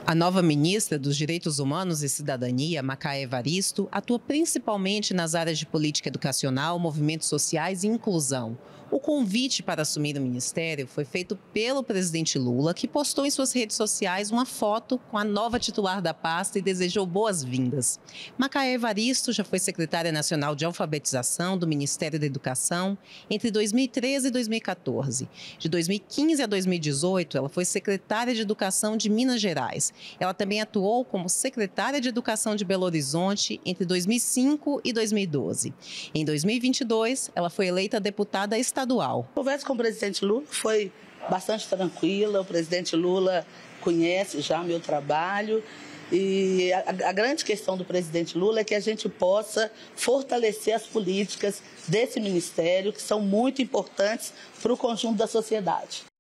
A nova ministra dos Direitos Humanos e Cidadania, Macaé Evaristo, atua principalmente nas áreas de política educacional, movimentos sociais e inclusão. O convite para assumir o ministério foi feito pelo presidente Lula, que postou em suas redes sociais uma foto com a nova titular da pasta e desejou boas-vindas. Macaé Evaristo já foi secretária nacional de alfabetização do Ministério da Educação entre 2013 e 2014. De 2015 a 2018, ela foi secretária de Educação de Minas Gerais. Ela também atuou como secretária de Educação de Belo Horizonte entre 2005 e 2012. Em 2022, ela foi eleita deputada estadual. A conversa com o presidente Lula foi bastante tranquila. O presidente Lula conhece já meu trabalho. E a grande questão do presidente Lula é que a gente possa fortalecer as políticas desse ministério, que são muito importantes para o conjunto da sociedade.